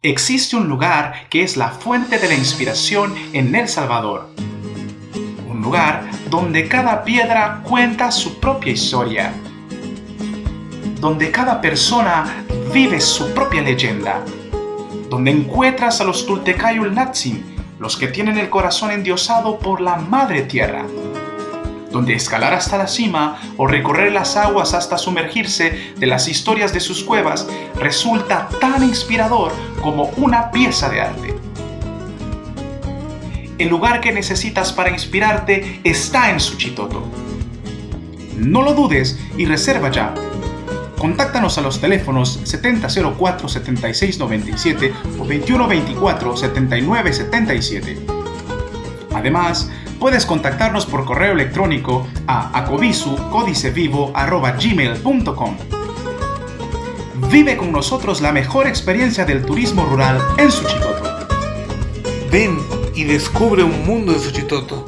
Existe un lugar que es la fuente de la inspiración en El Salvador. Un lugar donde cada piedra cuenta su propia historia. Donde cada persona vive su propia leyenda. Donde encuentras a los Tultecayul Natzin, los que tienen el corazón endiosado por la Madre Tierra. Donde escalar hasta la cima o recorrer las aguas hasta sumergirse de las historias de sus cuevas resulta tan inspirador como una pieza de arte. El lugar que necesitas para inspirarte está en Suchitoto. No lo dudes y reserva ya. Contáctanos a los teléfonos 7004-7697 o 2124-7977. Además, puedes contactarnos por correo electrónico a acovisu.codicevivo@gmail.com. Vive con nosotros la mejor experiencia del turismo rural en Suchitoto. Ven y descubre un mundo de Suchitoto.